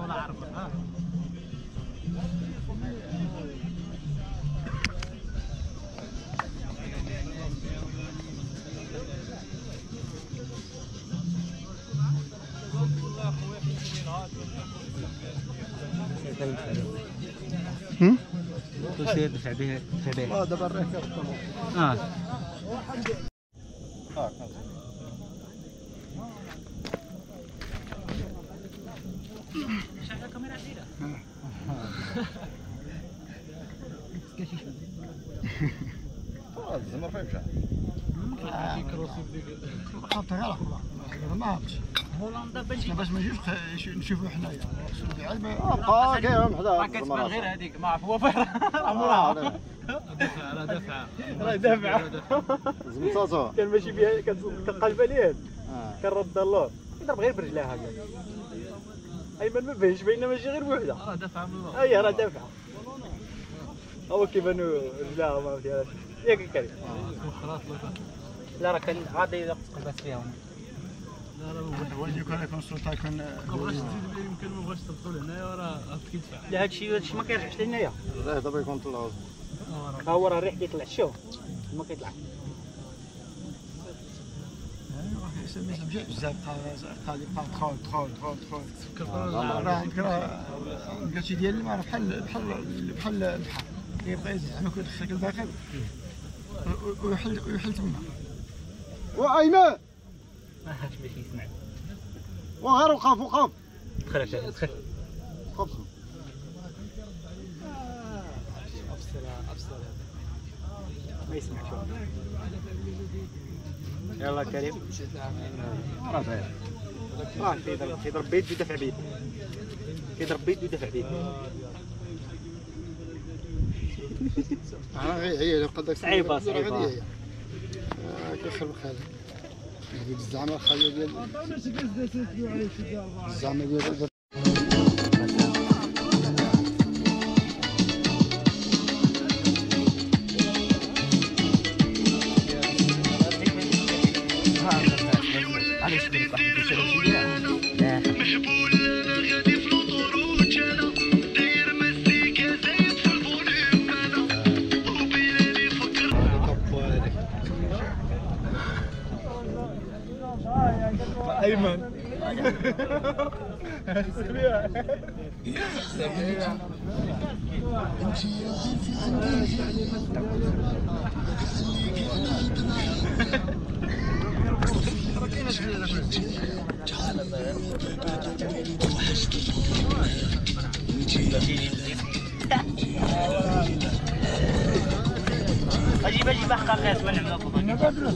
ولا عارف تصير دفع به لا دابا الركاب شغل الكاميرا عندنا الزمر فين مشى؟ خاطر على ما عرفتش هولندا باش ما نجيوش نشوفوا حنايا بقى كاين حدا كتبان غير هذيك ما عرف هو فين راه دافع راه دافع زمطاطو كان ماشي بها كتقلب عليه كنرد اللور يضرب غير برجلها هكا ايمن ما باينش باينه ماشي غير بوحده راه دافع من اللور اي راه دافع هو كيبانو رجلها ما فيهاش ياك الكريم لا راه كان غادي تقلبات فيهم لا لا والدي كان يكون سلطه كان ما بغاش تزيد بها يمكن ما بغاش تدخل هنايا راه كيدفع لا هادشي ما كيرجعش لهنايا لا دابا يكون طلعوا ها هو راه الريح كيطلع شوف ما كيطلع بزاف قال يبقى دخول راه عندك راه قالتي ديال الماء بحال البحر كيبقى يزيد زعما كيدخلك لداخل ويحل تما وايمن ما هاش باش يسمع وغير وقف دخل وقف افصل ما يسمعش يلا كريم راه كيضرب بيد ويدافع بيد كيضرب بيد ويدافع بيد هي قدك صعيبه كيخرب خالد هذيك الزعمه الخاليه ديال الزعمه ديال ايمن اجيب حقا قياس من عملوا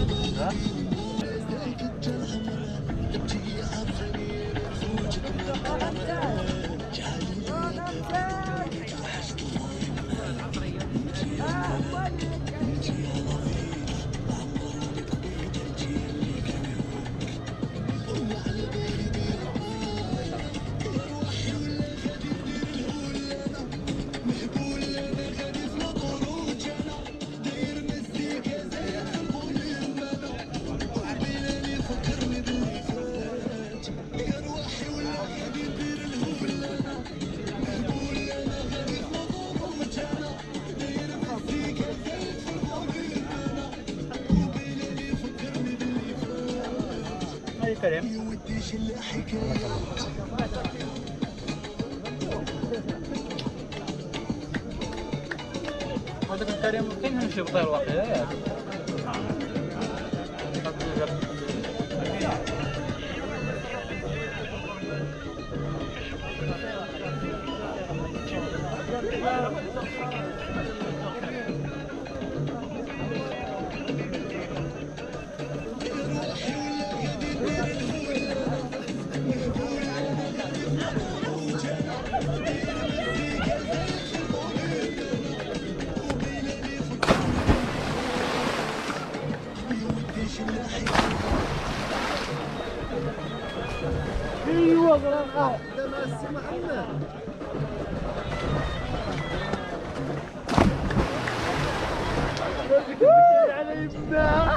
كريم هذاك الكريم كاين نمشي بطير واقيلا ايوا غرقه دابا السي محمد على يبدا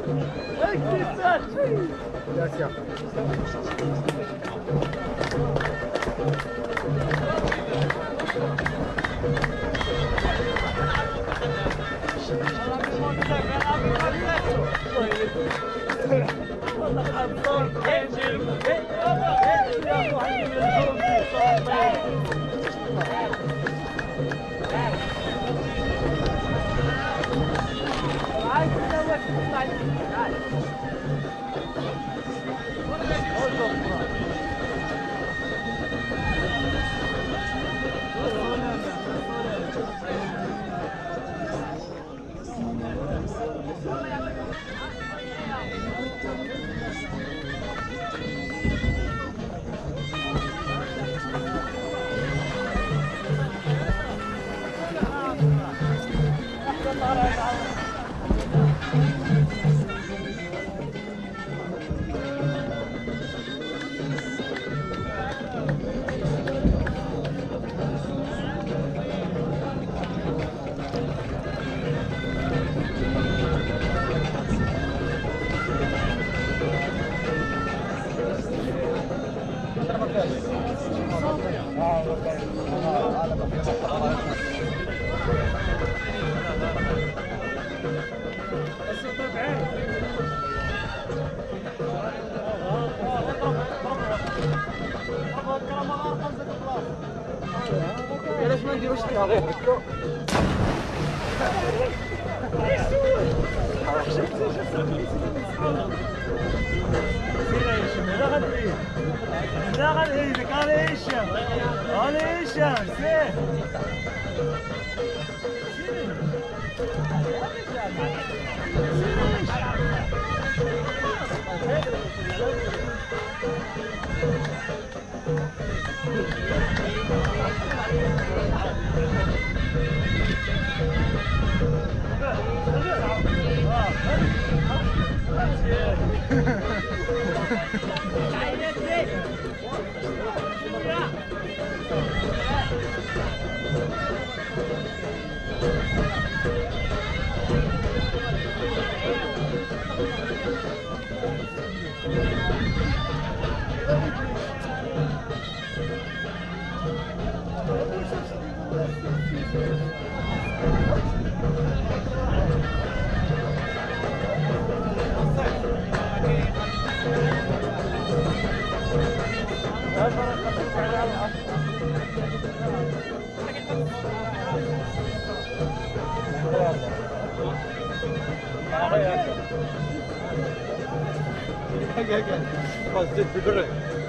علاش ما نديروش فيها غير هكا لا غنهيدك على هشام على هشام سير خلاص زيد بالبريد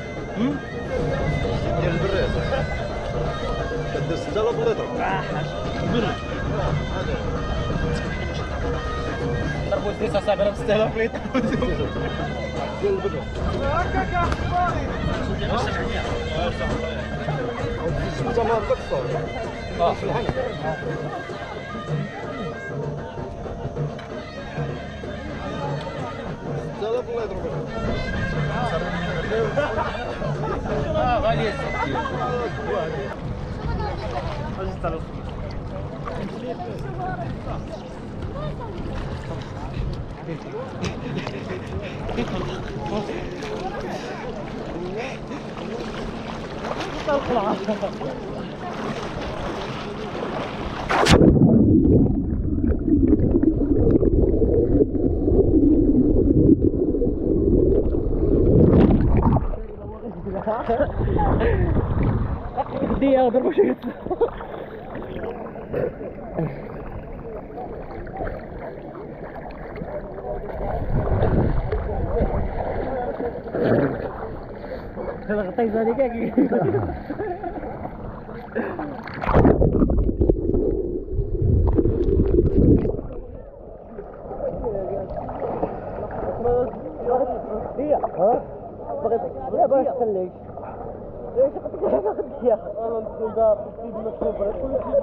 ديال البريد كدير 6000 لتر البريد ضربوا الزيت اصاحبي راه 6000 لتر ديال البريد هكاك يا اخباري انت ما عندكش صوت في الحنك الله يضربك غالية دي اضرب شيء غطيت هذيك لا باش تخليك ايش قلت يا انا ندخل دار تجيب مكتوبه كل شيء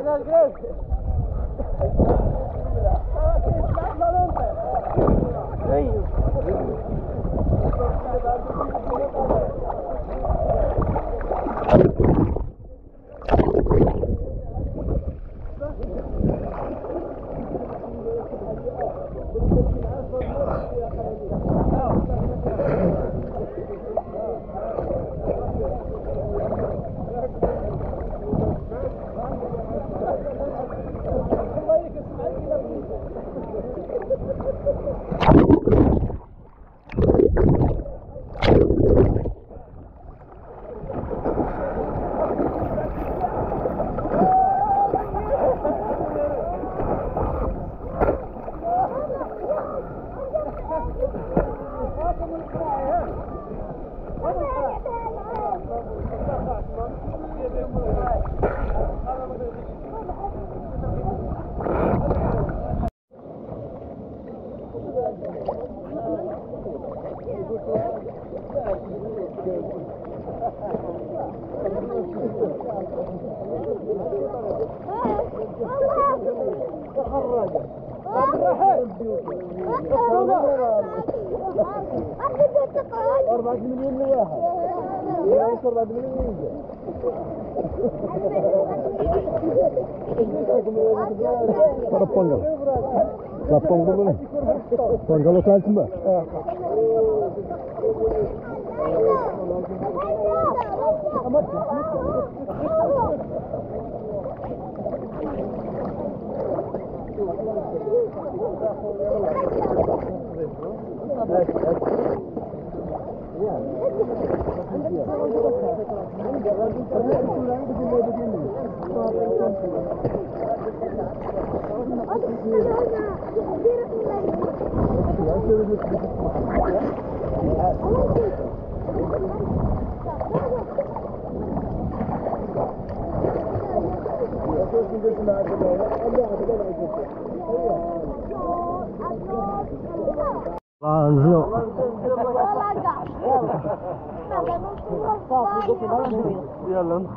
يلا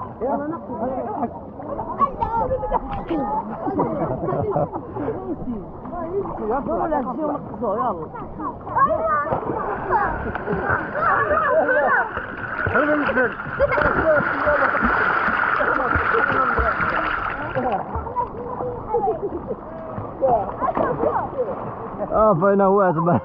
يلا فين هو اسمع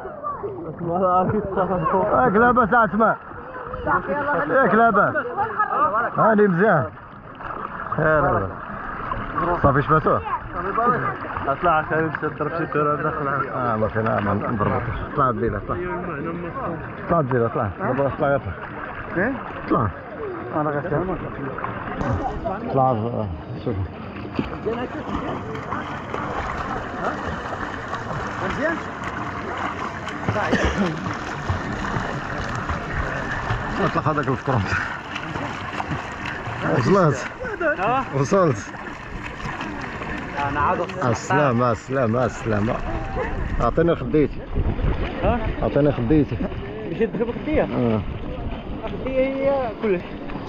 ياك لاباس اسمع ياك لاباس هاني مزيان خير صافي شباتوه اطلع عشان تضرب شي تورا داخل ما فينا ما نضربوش طلع بديله طلع بديله طلع دابا طلع يطلع فين؟ طلع انا غير طلع شوف مزيان اطلق هذاك الفطران وصلت انا عاد السلامة السلامة السلامة اعطيني خديتي اعطيني خديتي مشيت تجيب خدية؟ خدية هي كلش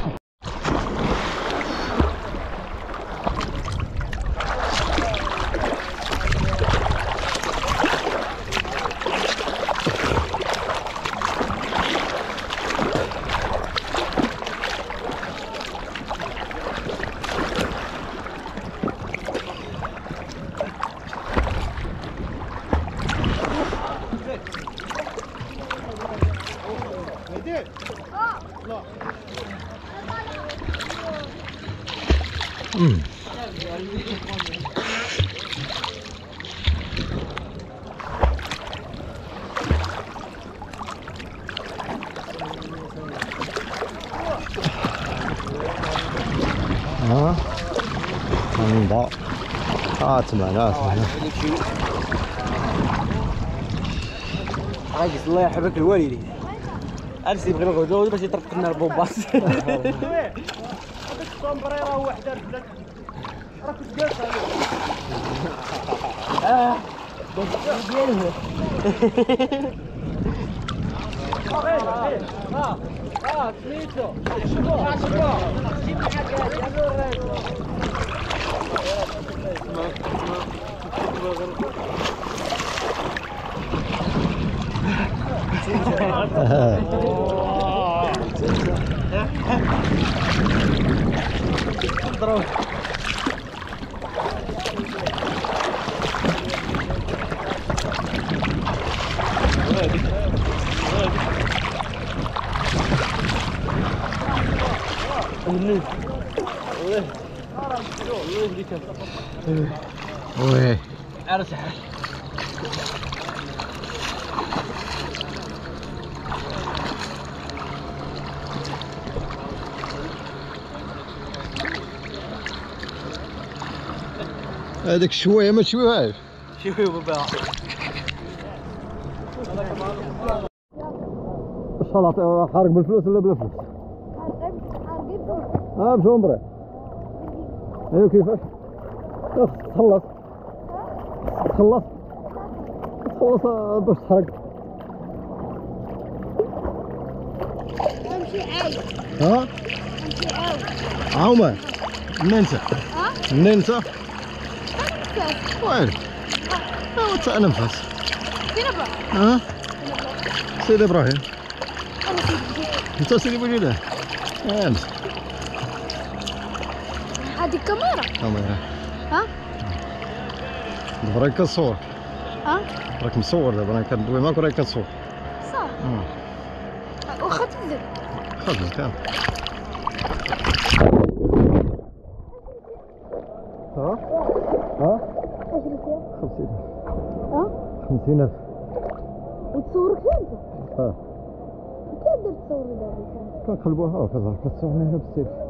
تمام عايز الله يحبك الوالدي ارسي بغير الغدود باش يطرق لنا البوباس هذاك الصومبريره وحده رجلك راك تجلس ديالها سميتو وي ارسح هذاك شويه ما تشويهاش شوي بابا السلطه خارج بالفلوس ولا بلا فلوس؟ بجمبري. ايوا كيفاش؟ تخلص تخلص تخلص باش تحرق. نمشي عاي. ها؟ نمشي عاي. عومه منين انت؟ منين انت؟ وين؟ ايوا تاع نفس. فين ابا؟ ها؟ سيدي ابراهيم. انت سيدي بوجيده. امس هذه كاميرا. ها؟ دابا راك كتصور. ها؟ راك مصور دابا انا كندوي معاك وراك كتصور. صح. واخا تبدل. خدم كان. ها؟ ها؟ 50. ها؟ 50,000. وتصورك انت؟ ها. كيف درت تصوري دابا؟ كنقلبوها كتصورني هنا بالسيف.